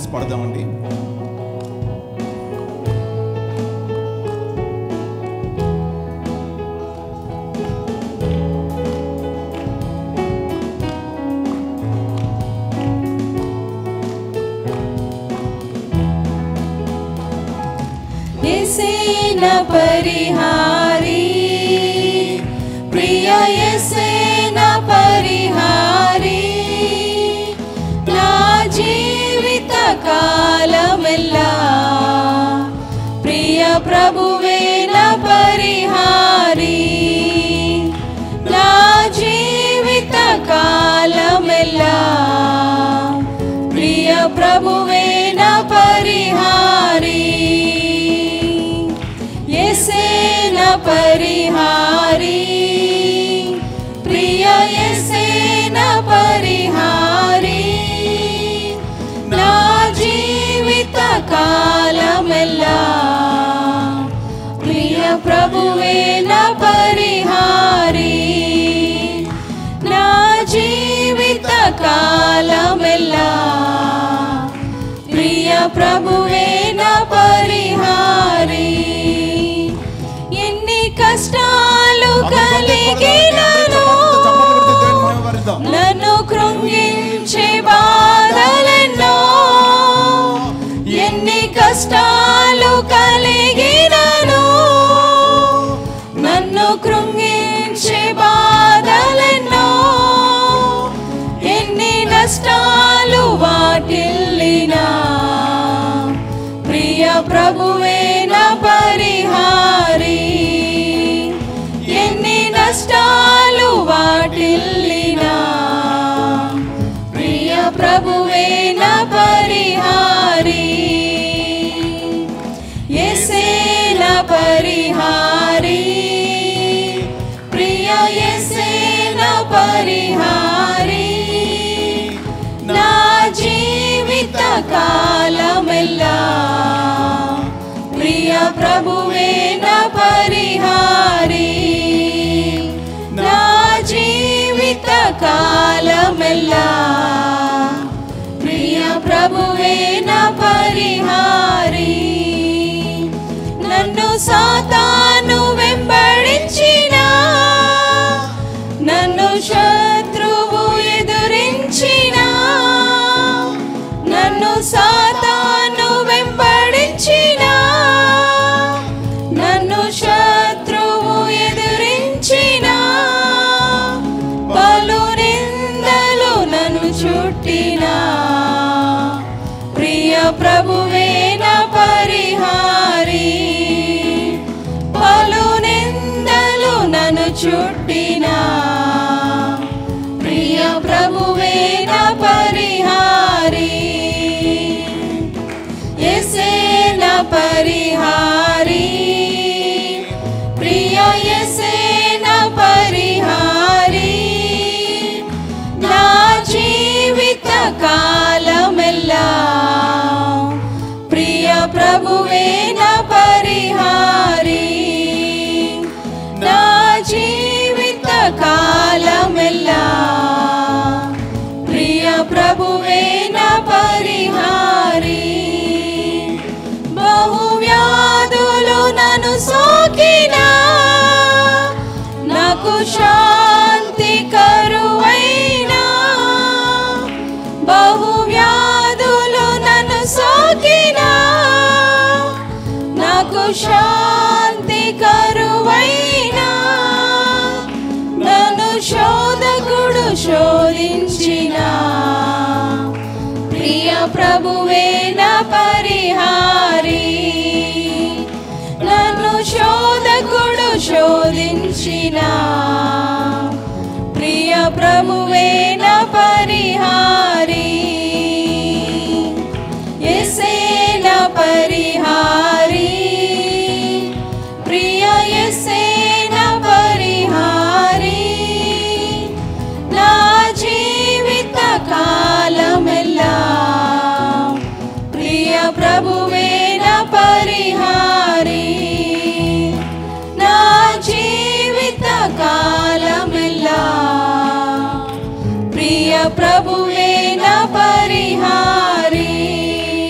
కలిసి పాడదామండి. యేసేన పరిహారి ప్రియ యేసేన పరిహారి నా జీవిత కాలమెల్లా ప్రియ ప్రభువే నా పరిహారి నా జీవిత కాలమెల్లా ప్రియ ప్రభువే నా పరిహారి యేసేన పరిహారి ప్రియ యేసేన పరిహారి నా జీవిత కాలమెల్లా ప్రియ ప్రభువే నా పరిహారి నా జీవిత కాలమెల్లా ప్రియ ప్రభువే నా పరిహారి కష్టాలు కలిగినను నన్ను కృంగించే బాధలెన్నో ఎన్ని కష్టాలు కలిగినను నన్ను కృంగించే బాధలెన్నో ఎన్ని నష్టాలు వాటిల్లినా ప్రియ ప్రభువే నా పరిహారి ఎన్ని నష్టాలు వాటిల్లినా ప్రియ ప్రభువే నా పరిహారి యేసేన పరిహారి ప్రియ యేసేన పరిహారి నా జీవిత కాలమెల్లా ప్రియ ప్రభువే నా పరిహారి నా జీవిత కాలమెల్లా ప్రియ ప్రభువే నా పరిహారి నన్ను సాతాను వెంబడించినా నన్ను శత్రువు ఎదురించినా నన్ను సాతాను వెంబడించినా నన్ను శత్రువు ఎదురించినా పలు నిందలు నన్ను చుట్టినా ప్రియ ప్రభువే నా పరిహారి పలు నిందలు నన్ను చుట్టినా ప్రియ ప్రభువే నా పరిహారి యేసేన పరిహారి ప్రియ యేసేన పరిహారి నా జీవిత కాలమెల్లా ప్రియ ప్రభువే నా పరిహారి నా జీవిత కాలమెల్లా ప్రియ ప్రభువే నా పరిహారి బహువ్యాధులు నన్ను సోకినా నాకు శాంతి కరువైనా బహువ్యాధులు నన్ను సోకినా నాకు శాంతి కరువైనా నన్ను శోధకుడు శోధించినా ప్రియ ప్రభువే నా పరిహారి నన్ను శోధకుడు శోధించినా ప్రియ ప్రభువే నా పరిహారి యేసేన పరిహారి ప్రియ యేసేన పరిహారి నా జీవిత కాలమెల్లా ప్రియ ప్రభువే నా పరిహారి నా జీవిత కాలమెల్లా ప్రియ ప్రభువే నా పరిహారి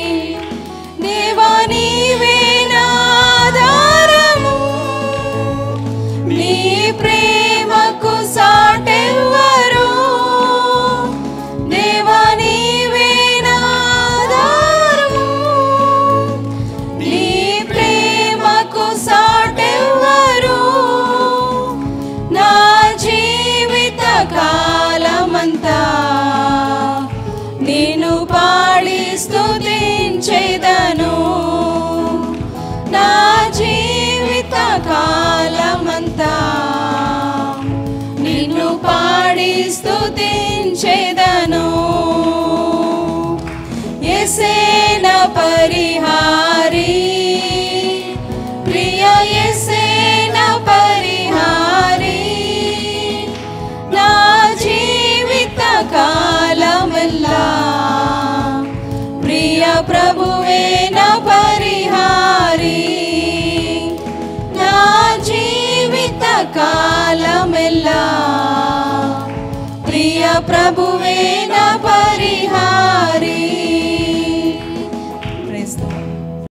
పరిహారి ప్రియ యేసే నా పరిహారి నా జీవిత కాలమెల్లా ప్రియ ప్రభువే నా పరిహారి నా జీవిత కాలమెల్లా ప్రియ ప్రభువే నా పరిహారి